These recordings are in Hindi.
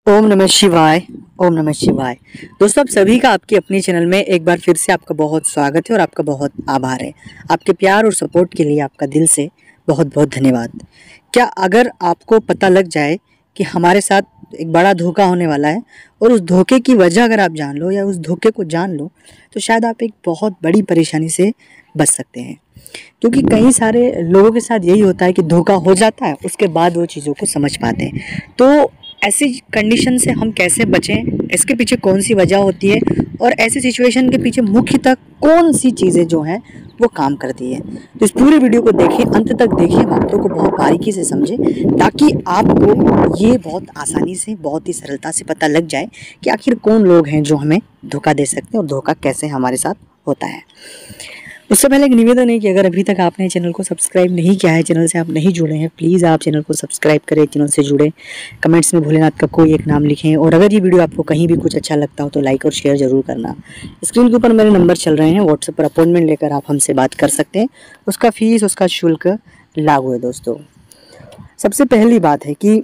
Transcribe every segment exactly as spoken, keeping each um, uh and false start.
ओम नमः शिवाय। ओम नमः शिवाय। दोस्तों, आप सभी का आपके अपने चैनल में एक बार फिर से आपका बहुत स्वागत है और आपका बहुत आभार है। आपके प्यार और सपोर्ट के लिए आपका दिल से बहुत बहुत धन्यवाद। क्या अगर आपको पता लग जाए कि हमारे साथ एक बड़ा धोखा होने वाला है और उस धोखे की वजह अगर आप जान लो या उस धोखे को जान लो तो शायद आप एक बहुत बड़ी परेशानी से बच सकते हैं। क्योंकि कई सारे लोगों के साथ यही होता है कि धोखा हो जाता है, उसके बाद वो चीज़ों को समझ पाते हैं। तो ऐसी कंडीशन से हम कैसे बचें, इसके पीछे कौन सी वजह होती है और ऐसी सिचुएशन के पीछे मुख्यतः कौन सी चीज़ें जो हैं वो काम करती है। तो इस पूरे वीडियो को देखिए, अंत तक देखिए, बातों को बहुत बारीकी से समझें ताकि आपको ये बहुत आसानी से, बहुत ही सरलता से पता लग जाए कि आखिर कौन लोग हैं जो हमें धोखा दे सकते हैं और धोखा कैसे हमारे साथ होता है। उससे पहले एक निवेदन है कि अगर अभी तक आपने चैनल को सब्सक्राइब नहीं किया है, चैनल से आप नहीं जुड़े हैं, प्लीज़ आप चैनल को सब्सक्राइब करें, चैनल से जुड़ें, कमेंट्स में भोलेनाथ का कोई एक नाम लिखें और अगर ये वीडियो आपको कहीं भी कुछ अच्छा लगता हो तो लाइक और शेयर ज़रूर करना। स्क्रीन के ऊपर मेरे नंबर चल रहे हैं, व्हाट्सएप पर अपॉइंटमेंट लेकर आप हमसे बात कर सकते हैं। उसका फीस, उसका शुल्क लागू है। दोस्तों, सबसे पहली बात है कि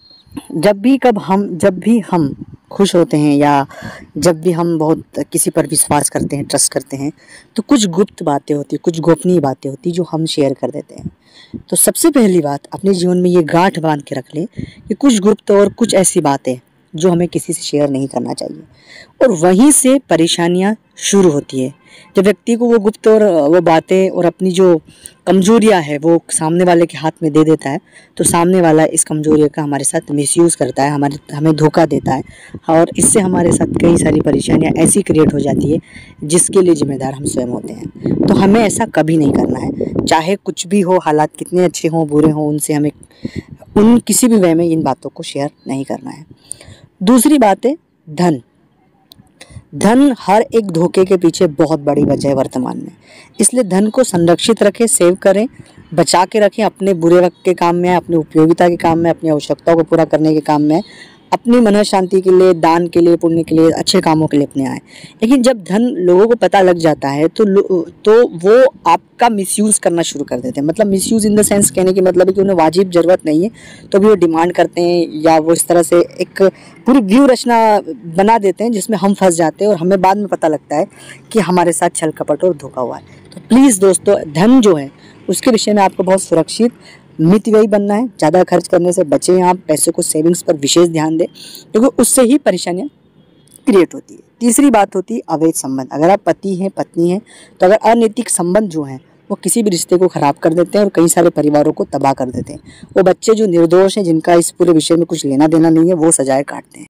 जब भी कब हम जब भी हम खुश होते हैं या जब भी हम बहुत किसी पर विश्वास करते हैं, ट्रस्ट करते हैं, तो कुछ गुप्त बातें होती हैं, कुछ गोपनीय बातें होती हैं जो हम शेयर कर देते हैं। तो सबसे पहली बात, अपने जीवन में ये गांठ बांध के रख लें कि कुछ गुप्त और कुछ ऐसी बातें जो हमें किसी से शेयर नहीं करना चाहिए और वहीं से परेशानियां शुरू होती है। जब व्यक्ति को वो गुप्त और वो बातें और अपनी जो कमजोरियां है वो सामने वाले के हाथ में दे देता है तो सामने वाला इस कमजोरी का हमारे साथ मिसयूज़ करता है, हमारे हमें धोखा देता है और इससे हमारे साथ कई सारी परेशानियां ऐसी क्रिएट हो जाती है जिसके लिए जिम्मेदार हम स्वयं होते हैं। तो हमें ऐसा कभी नहीं करना है, चाहे कुछ भी हो, हालात कितने अच्छे हों बुरे हों, उनसे हमें उन किसी भी वे में इन बातों को शेयर नहीं करना है। दूसरी बात है धन। धन हर एक धोखे के पीछे बहुत बड़ी वजह है वर्तमान में, इसलिए धन को संरक्षित रखें, सेव करें, बचा के रखें। अपने बुरे वक्त के काम में, अपनी उपयोगिता के काम में, अपनी आवश्यकताओं को पूरा करने के काम में, अपनी मन शांति के लिए, दान के लिए, पुण्य के लिए, अच्छे कामों के लिए अपने आए। लेकिन जब धन लोगों को पता लग जाता है तो तो वो आपका मिसयूज़ करना शुरू कर देते हैं। मतलब मिसयूज़ इन द सेंस कहने की मतलब है कि उन्हें वाजिब ज़रूरत नहीं है तो भी वो डिमांड करते हैं या वो इस तरह से एक पूरी व्यू रचना बना देते हैं जिसमें हम फंस जाते हैं और हमें बाद में पता लगता है कि हमारे साथ छल कपट और धोखा हुआ है। तो प्लीज़ दोस्तों, धन जो है उसके विषय में आपको बहुत सुरक्षित मितव्ययी बनना है। ज़्यादा खर्च करने से बचें, आप पैसे को सेविंग्स पर विशेष ध्यान दें क्योंकि उससे ही परेशानियां क्रिएट होती है। तीसरी बात होती है अवैध संबंध। अगर आप पति हैं, पत्नी हैं, तो अगर अनैतिक संबंध जो हैं वो किसी भी रिश्ते को ख़राब कर देते हैं और कई सारे परिवारों को तबाह कर देते हैं। वो बच्चे जो निर्दोष हैं, जिनका इस पूरे विषय में कुछ लेना देना नहीं है, वो सजाएं काटते हैं।